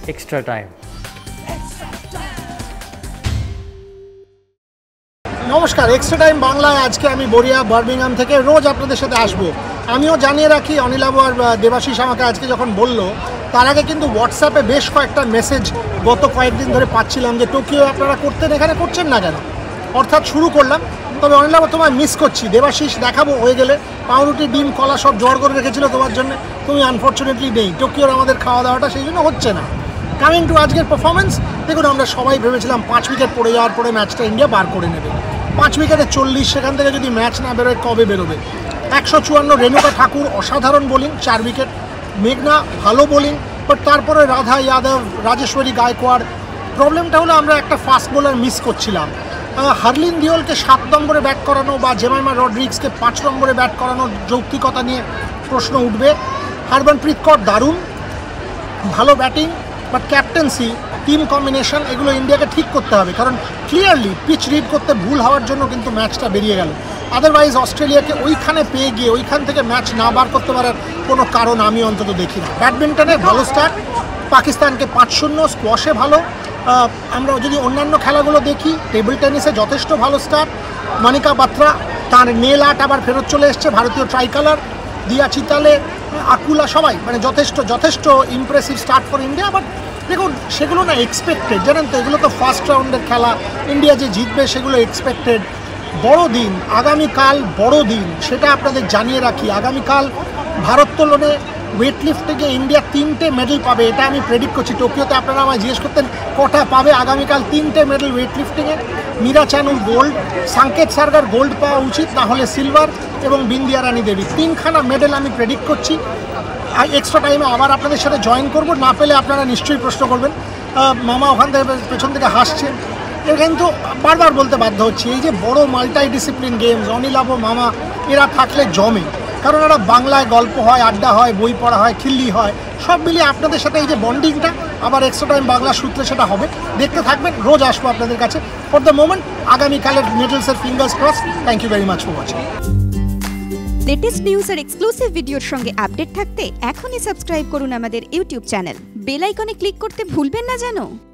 Extra time. নমস্কার, extra time বাংলায় আজকে আমি বরিয়া বার্মিংহাম থেকে রোজ আপনাদের সাথে আসবো। আমিও জানিয়ে রাখি, অনিলাভ আর দেবাশিস আমাকে আজকে যখন বললো, তার আগে কিন্তু হোয়াটসঅ্যাপে বেশ কয়েকটা মেসেজ গত কয়েকদিন ধরে পাচ্ছিলাম যে টোকিও আপনারা করতেন, এখানে করছেন না কেন। অর্থাৎ শুরু করলাম। তবে অনিলাভ তোমায় মিস করছি। দেবাশিস দেখাবো হয়ে গেলে, পাউরুটি ডিম কলা সব জোগাড় করে রেখেছিল তোমার জন্য, তুমি আনফর্চুনেটলি নেই। টোকিওর আমাদের খাওয়া দাওয়াটা সেই জন্য হচ্ছে না। কামিং টু আজকের পারফরমেন্স, দেখুন আমরা সবাই ভেবেছিলাম 5 উইকেট পড়ে যাওয়ার পরে ম্যাচটা ইন্ডিয়া বার করে নেবে। 5 উইকেটে 40, সেখান থেকে যদি ম্যাচ না বেরোয় কবে বেরোবে। 154 রেণুকা ঠাকুর অসাধারণ বোলিং, 4 উইকেট। মেঘনা ভালো বোলিং, বাট তারপরে রাধা যাদব, রাজেশ্বরী গায়কোয়াড়। প্রবলেমটা হলো আমরা একটা ফাস্ট বোলার মিস করছিলাম। হারলিন দিওলকে 7 নম্বরে ব্যাট করানো বা জেমাইমা রড্রিক্সকে 5 নম্বরে ব্যাট করানোর যৌক্তিকতা নিয়ে প্রশ্ন উঠবে। হরমনপ্রীত কৌর দারুণ, ভালো batting, but captaincy, team combination, এগুলো ইন্ডিয়াকে ঠিক করতে হবে। কারণ ক্লিয়ারলি পিচ রিড করতে ভুল হওয়ার জন্য কিন্তু ম্যাচটা বেরিয়ে গেল। আদারওয়াইজ অস্ট্রেলিয়াকে ওইখানে পেয়ে গিয়ে ওইখান থেকে ম্যাচ না বার করতে পারার কোনো কারণ আমি অন্তত দেখি না। ব্যাডমিন্টনে ভালো স্টার্ট, পাকিস্তানকে 5-0, স্কোয়াশে ভালো। আমরা যদি অন্যান্য খেলাগুলো দেখি, টেবিল টেনিসে যথেষ্ট ভালো স্টার্ট। মনিকা বাত্রা, তার নেল আর্ট আবার ফেরত চলে এসছে, ভারতীয় ট্রাইকালার। দিয়া চিতালে, আকুলা, সবাই মানে যথেষ্ট impressive start for India. But দেখুন, সেগুলো না এক্সপেক্টেড, জানেন তো, এগুলো তো ফার্স্ট রাউন্ডের খেলা। ইন্ডিয়া যে জিতবে সেগুলো এক্সপেক্টেড। বড় দিন আগামীকাল, বড় দিন, সেটা আপনাদের জানিয়ে রাখি। আগামীকাল ভারোত্তোলনে ওয়েট লিফটিংয়ে ইন্ডিয়া 3টে মেডেল পাবে, এটা আমি প্রেডিক্ট করছি। টোকিওতে আপনারা আমায় জিজ্ঞেস করতেন কটা পাবে, আগামীকাল 3টে মেডেল ওয়েট লিফটিংয়ে। মীরা চানুর গোল্ড, সাঙ্কেত সার্গার গোল্ড পাওয়া উচিত, না হলে সিলভার, এবং বিন্দিয়া রানী দেবী। 3খানা মেডেল আমি প্রেডিক্ট করছি। এক্সট্রা টাইমে আবার আপনাদের সাথে জয়েন করব, না পেলে আপনারা নিশ্চয়ই প্রশ্ন করবেন। মামা ওখান থেকে পেছন থেকে হাসছে। এ কিন্তু বারবার বলতে বাধ্য হচ্ছি, এই যে বড় মাল্টি ডিসিপ্লিন গেমস, অনিলাভ, মামা এরা থাকলে জমে। কারণ এরা বাংলায় গল্প হয়, আড্ডা হয়, বই পড়া হয়, খিল্লি হয়, সব মিলিয়ে আপনাদের সাথে এই যে বন্ডিংটা আবার এক্সট্রা টাইম বাংলা সূত্রে সেটা হবে। দেখতে থাকবেন, রোজ আসবো আপনাদের কাছে। ফর দ্য মোমেন্ট আগামীকালের মেডেলসের fingers cross. Thank you very much for watching. Latest news আর এক্সক্লুসিভ ভিডিওর সঙ্গে আপডেট থাকতে এখনই সাবস্ক্রাইব করুন আমাদের ইউটিউব চ্যানেল। বেল আইকনে ক্লিক করতে ভুলবেন না যেন।